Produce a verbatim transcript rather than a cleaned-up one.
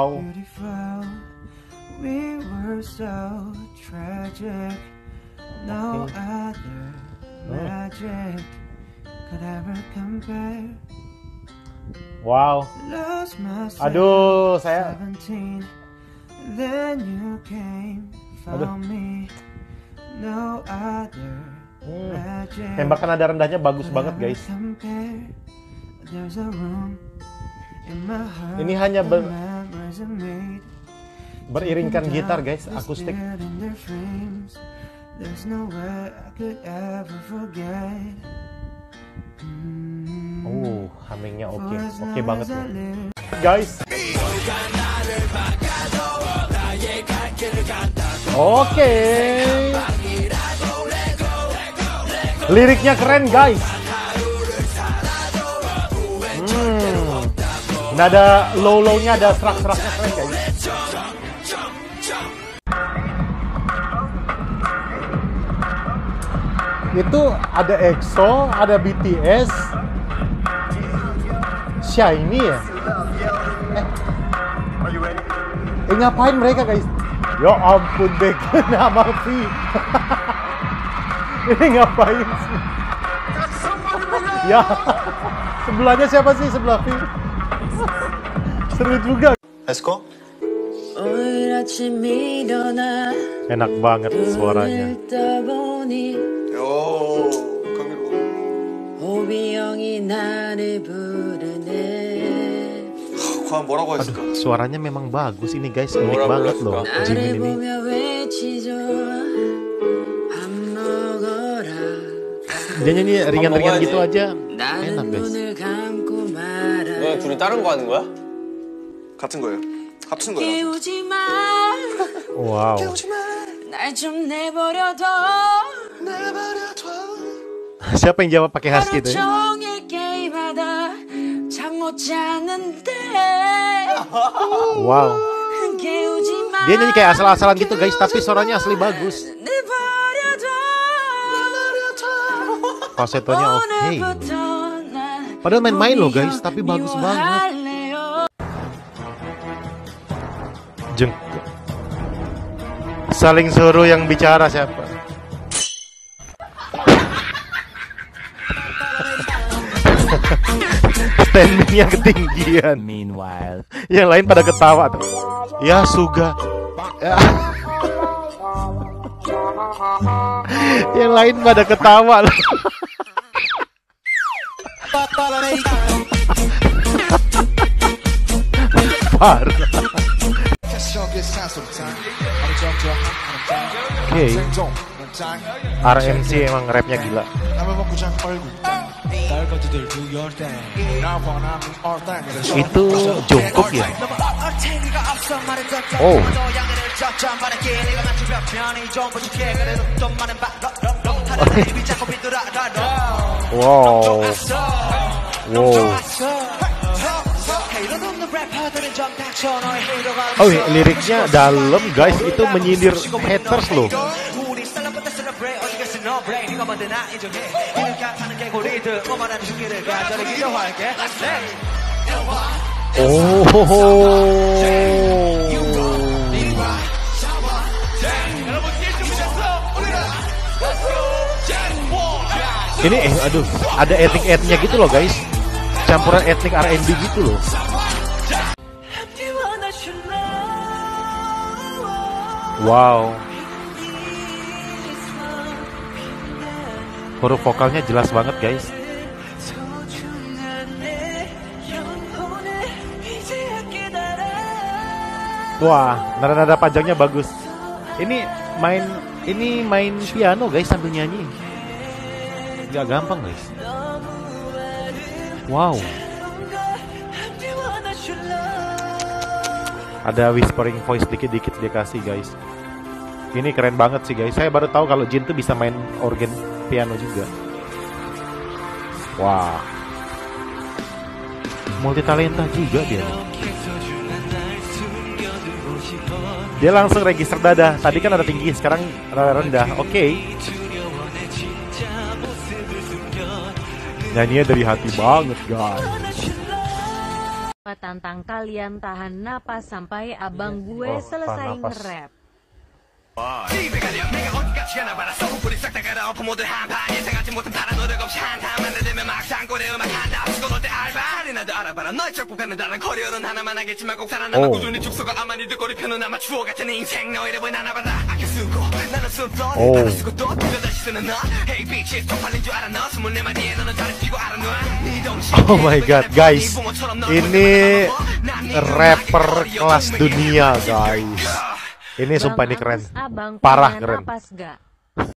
Wow. We were so tragic. No other magic could ever compare. Wow. Aduh, saya. Then you came, found me. No other magic. Hmm. Tembakan nada rendahnya bagus banget, guys. Ini hanya ber beriringkan gitar, guys, akustik. Oh, hummingnya oke, oke banget nih, guys. Oke, liriknya keren, guys. Hmm. Nada low-low-nya ada serak-seraknya keren, guys. Itu ada EXO, ada B T S, Shiny ya? Eh, eh ngapain mereka, guys? Ya ampun, deh, nama V. Ini ngapain sih? Ya, sebelahnya siapa sih sebelah V? Seru juga. Let's go. Enak banget suaranya. 오, 과연 뭐라고 했을까? Aduh, suaranya memang bagus ini, guys. Unik banget loh, Jimin ini. Dia nyanyi ringan-ringan gitu aja, enak, guys. 왜 둘이 다른 거 하는 거야? 같은 거예요. 합친 거예요. Wow. Siapa yang jawab pakai husky itu? Wow. Dia nyanyi kayak asal-asalan gitu, guys, tapi suaranya asli bagus. Falsetonya oke. Padahal main-main loh, guys, tapi bagus banget. Jeng. Saling suruh yang bicara siapa? Standingnya ketinggian. Meanwhile, yang lain pada ketawa tuh. Ya Suga. Ya. Yang lain pada ketawa loh. Parah. Oke, okay. R M C emang rapnya gila. Itu Jungkook ya? Oh. Wow. Wow. Oh, liriknya dalam, guys. Itu menyindir haters loh. Oh. Ini eh aduh, ada etnik-etniknya gitu loh, guys. Campuran etnik R and B gitu loh. Wow. Huruf vokalnya jelas banget, guys. Wah, nada-nada panjangnya bagus. Ini main ini main piano, guys, sambil nyanyi. Gak gampang, guys. Wow. Ada whispering voice dikit-dikit dia kasih, guys. Ini keren banget sih, guys. Saya baru tahu kalau Jin tuh bisa main organ piano juga. Wah. Multi talenta juga dia. Dia langsung register dada. Tadi kan ada tinggi, sekarang rendah. Oke. Okay. Nyanyinya dari hati banget, guys. Tantang kalian tahan napas sampai abang gue Oh, selesai tahan napas. nge-rap. Oh my god, guys. Ini rapper kelas dunia, guys. Ini sumpah ini keren. Abang Parah punya keren. napas gak?